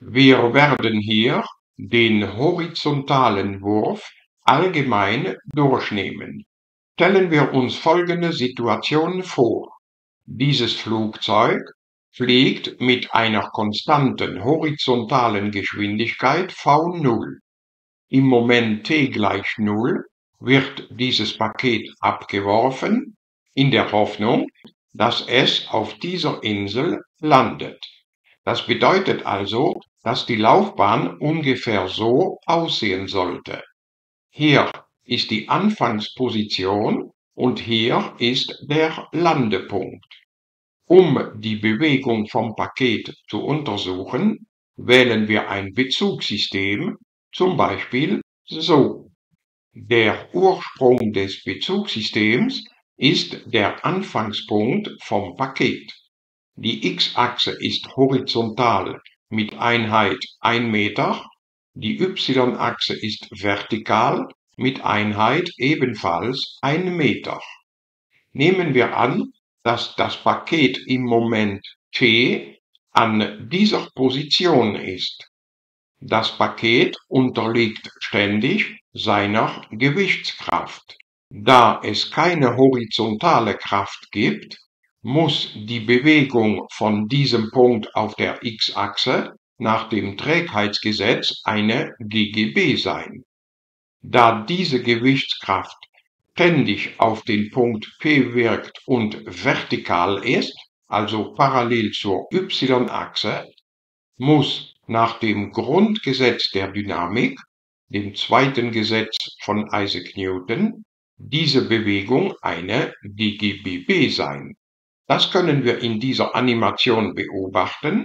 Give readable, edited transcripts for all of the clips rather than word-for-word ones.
Wir werden hier den horizontalen Wurf allgemein durchnehmen. Stellen wir uns folgende Situation vor. Dieses Flugzeug fliegt mit einer konstanten horizontalen Geschwindigkeit v0. Im Moment t gleich 0 wird dieses Paket abgeworfen, in der Hoffnung, dass es auf dieser Insel landet. Das bedeutet also, dass die Laufbahn ungefähr so aussehen sollte. Hier ist die Anfangsposition und hier ist der Landepunkt. Um die Bewegung vom Paket zu untersuchen, wählen wir ein Bezugssystem, zum Beispiel so. Der Ursprung des Bezugssystems ist der Anfangspunkt vom Paket. Die x-Achse ist horizontal mit Einheit 1 Meter, die y-Achse ist vertikal mit Einheit ebenfalls 1 Meter. Nehmen wir an, dass das Paket im Moment t an dieser Position ist. Das Paket unterliegt ständig seiner Gewichtskraft. Da es keine horizontale Kraft gibt, muss die Bewegung von diesem Punkt auf der x-Achse nach dem Trägheitsgesetz eine ggb sein. Da diese Gewichtskraft ständig auf den Punkt P wirkt und vertikal ist, also parallel zur y-Achse, muss nach dem Grundgesetz der Dynamik, dem zweiten Gesetz von Isaac-Newton, diese Bewegung eine ggbb sein. Das können wir in dieser Animation beobachten.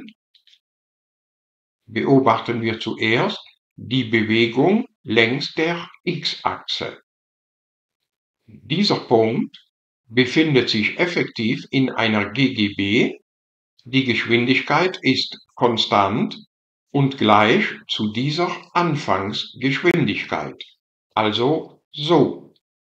Beobachten wir zuerst die Bewegung längs der x-Achse. Dieser Punkt befindet sich effektiv in einer ggb. Die Geschwindigkeit ist konstant und gleich zu dieser Anfangsgeschwindigkeit, also so.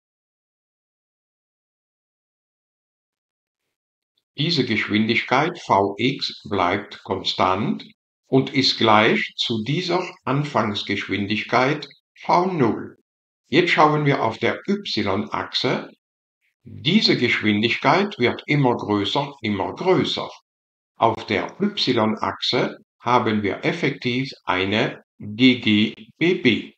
Diese Geschwindigkeit Vx bleibt konstant und ist gleich zu dieser Anfangsgeschwindigkeit v0. Jetzt schauen wir auf der y-Achse. Diese Geschwindigkeit wird immer größer, immer größer. Auf der y-Achse haben wir effektiv eine ggbb.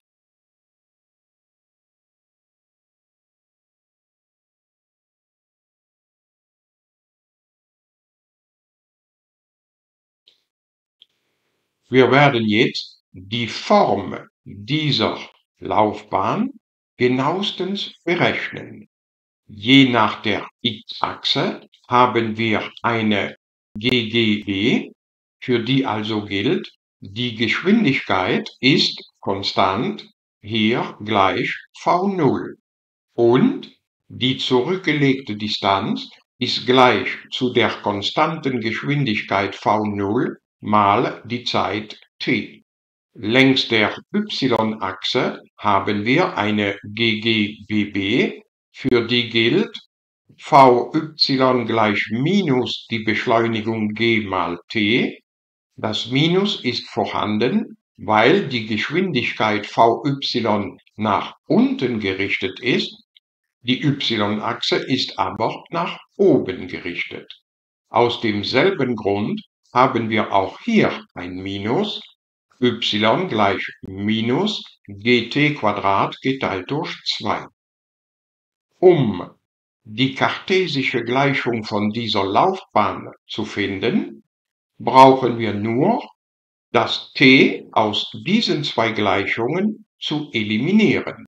Wir werden jetzt die Form dieser Laufbahn genauestens berechnen. Je nach der x-Achse haben wir eine ggb, für die also gilt, die Geschwindigkeit ist konstant, hier gleich v0, und die zurückgelegte Distanz ist gleich zu der konstanten Geschwindigkeit v0 mal die Zeit t. Längs der y-Achse haben wir eine ggbb, für die gilt Vy gleich minus die Beschleunigung g mal t. Das Minus ist vorhanden, weil die Geschwindigkeit Vy nach unten gerichtet ist. Die y-Achse ist aber nach oben gerichtet. Aus demselben Grund haben wir auch hier ein Minus. Y gleich minus gt² geteilt durch 2. Um die kartesische Gleichung von dieser Laufbahn zu finden, brauchen wir nur das t aus diesen zwei Gleichungen zu eliminieren.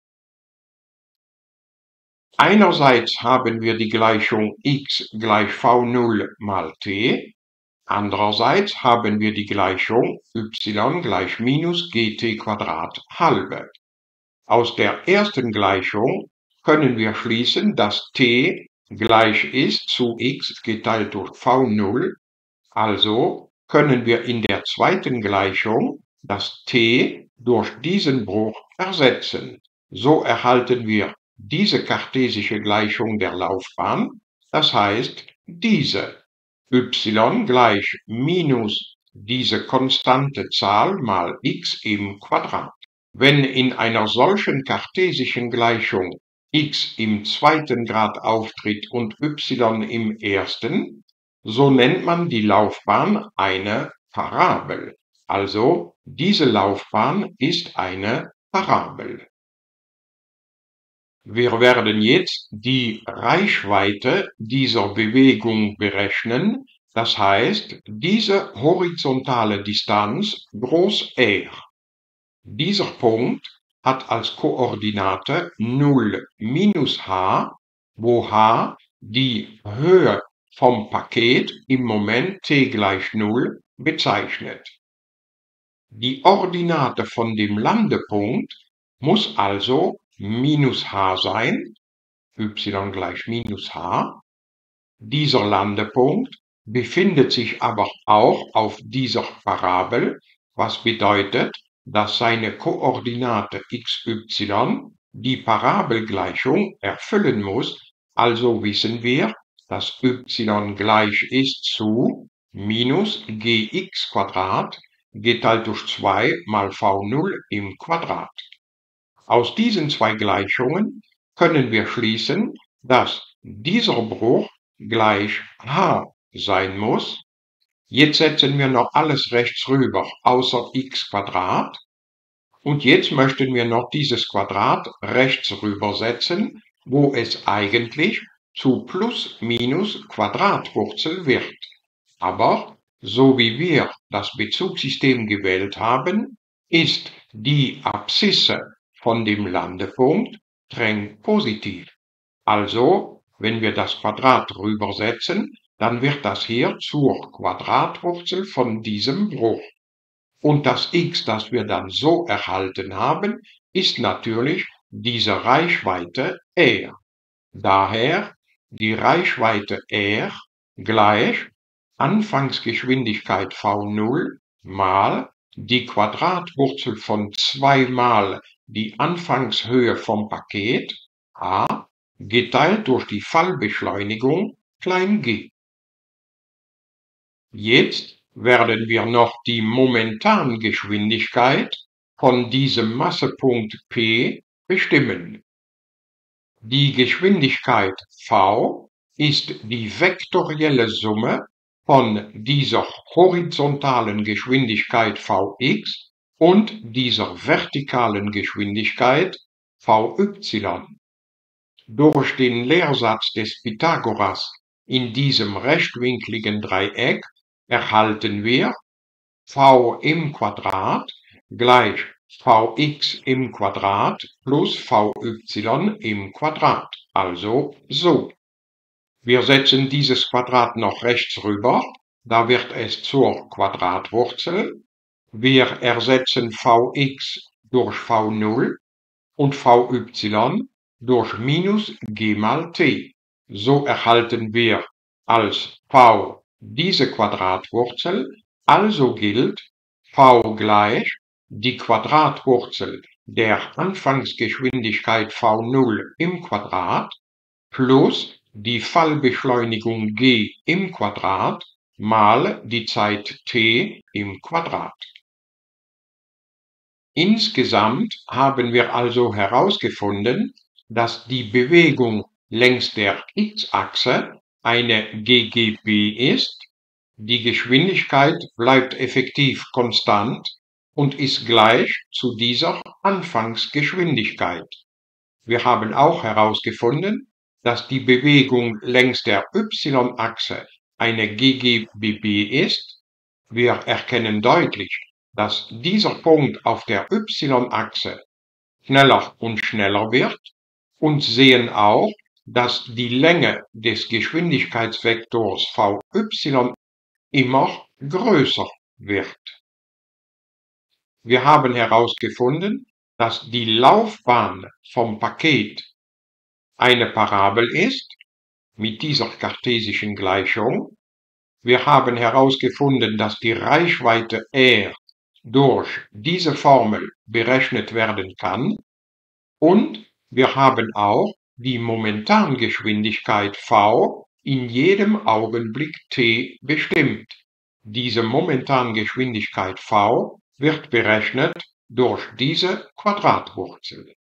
Einerseits haben wir die Gleichung x gleich v0 mal t, andererseits haben wir die Gleichung y gleich minus gt² halbe. Aus der ersten Gleichung können wir schließen, dass t gleich ist zu x geteilt durch v0, also können wir in der zweiten Gleichung das t durch diesen Bruch ersetzen. So erhalten wir diese kartesische Gleichung der Laufbahn, das heißt diese y gleich minus diese konstante Zahl mal x im Quadrat. Wenn in einer solchen kartesischen Gleichung x im zweiten Grad auftritt und y im ersten, so nennt man die Laufbahn eine Parabel. Also diese Laufbahn ist eine Parabel. Wir werden jetzt die Reichweite dieser Bewegung berechnen, das heißt diese horizontale Distanz groß R. Dieser Punkt hat als Koordinate 0 minus h, wo h die Höhe vom Paket im Moment t gleich 0 bezeichnet. Die Ordinate von dem Landepunkt muss also minus h sein, y gleich minus h. Dieser Landepunkt befindet sich aber auch auf dieser Parabel, was bedeutet, dass seine Koordinate xy die Parabelgleichung erfüllen muss, also wissen wir, dass y gleich ist zu minus gx² geteilt durch 2 mal v0 im Quadrat. Aus diesen zwei Gleichungen können wir schließen, dass dieser Bruch gleich h sein muss. Jetzt setzen wir noch alles rechts rüber, außer x². Und jetzt möchten wir noch dieses Quadrat rechts rübersetzen, wo es eigentlich zu plus minus Quadratwurzel wird. Aber so wie wir das Bezugssystem gewählt haben, ist die Abszisse von dem Landepunkt streng positiv. Also, wenn wir das Quadrat rübersetzen, dann wird das hier zur Quadratwurzel von diesem Bruch. Und das x, das wir dann so erhalten haben, ist natürlich diese Reichweite r. Daher die Reichweite r gleich Anfangsgeschwindigkeit v0 mal die Quadratwurzel von 2 mal die Anfangshöhe vom Paket a geteilt durch die Fallbeschleunigung klein g. Jetzt werden wir noch die Momentangeschwindigkeit von diesem Massepunkt P bestimmen. Die Geschwindigkeit v ist die vektorielle Summe von dieser horizontalen Geschwindigkeit Vx und dieser vertikalen Geschwindigkeit Vy. Durch den Lehrsatz des Pythagoras in diesem rechtwinkligen Dreieck erhalten wir v im Quadrat gleich vx im Quadrat plus vy im Quadrat, also so. Wir setzen dieses Quadrat noch rechts rüber, da wird es zur Quadratwurzel. Wir ersetzen vx durch v0 und vy durch minus g mal t. So erhalten wir als v diese Quadratwurzel, also gilt v gleich die Quadratwurzel der Anfangsgeschwindigkeit v0 im Quadrat plus die Fallbeschleunigung g im Quadrat mal die Zeit t im Quadrat. Insgesamt haben wir also herausgefunden, dass die Bewegung längs der x-Achse eine ggb ist, die Geschwindigkeit bleibt effektiv konstant und ist gleich zu dieser Anfangsgeschwindigkeit. Wir haben auch herausgefunden, dass die Bewegung längs der y-Achse eine ggbb ist. Wir erkennen deutlich, dass dieser Punkt auf der y-Achse schneller und schneller wird und sehen auch, dass die Länge des Geschwindigkeitsvektors Vy immer größer wird. Wir haben herausgefunden, dass die Laufbahn vom Paket eine Parabel ist mit dieser kartesischen Gleichung. Wir haben herausgefunden, dass die Reichweite r durch diese Formel berechnet werden kann und wir haben auch die Momentangeschwindigkeit v in jedem Augenblick t bestimmt. Diese Momentangeschwindigkeit v wird berechnet durch diese Quadratwurzel.